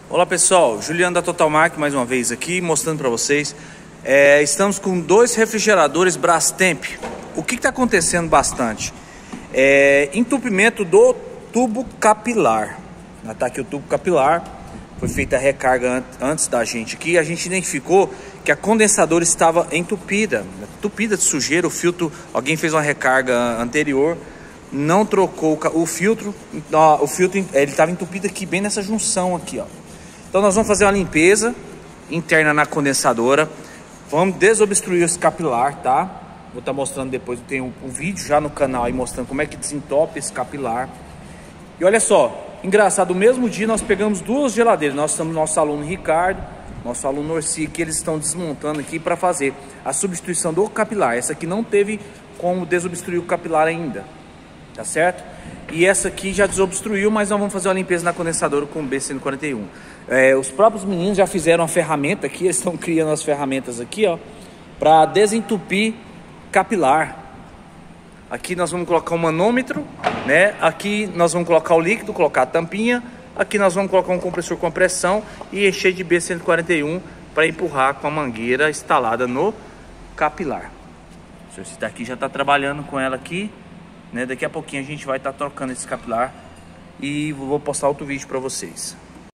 Olá pessoal, Juliano da Totalmark mais uma vez aqui mostrando para vocês. Estamos com dois refrigeradores Brastemp. O que está acontecendo bastante? Entupimento do tubo capilar. Está aqui o tubo capilar. Foi feita a recarga antes da gente aqui. A gente identificou que a condensadora estava entupida de sujeira. O filtro, alguém fez uma recarga anterior, não trocou o filtro. O filtro ele estava entupido aqui, bem nessa junção aqui, ó. Então nós vamos fazer uma limpeza interna na condensadora. Vamos desobstruir esse capilar, tá? Vou estar mostrando depois, tem um vídeo já no canal aí mostrando como é que desentope esse capilar. E olha só, engraçado, no mesmo dia nós pegamos duas geladeiras. Nós estamos no nosso aluno Ricardo, nosso aluno Orsi, que eles estão desmontando aqui para fazer a substituição do capilar. Essa aqui não teve como desobstruir o capilar ainda, tá certo? E essa aqui já desobstruiu, mas nós vamos fazer uma limpeza na condensadora com o B141. Os próprios meninos já fizeram a ferramenta aqui, eles estão criando as ferramentas aqui, ó, para desentupir capilar. Aqui nós vamos colocar um manômetro, né? Aqui nós vamos colocar o líquido, colocar a tampinha. Aqui nós vamos colocar um compressor com pressão e encher de B141 para empurrar com a mangueira instalada no capilar. O senhor está aqui, já está trabalhando com ela aqui, né? Daqui a pouquinho a gente vai estar trocando esse capilar e vou postar outro vídeo para vocês.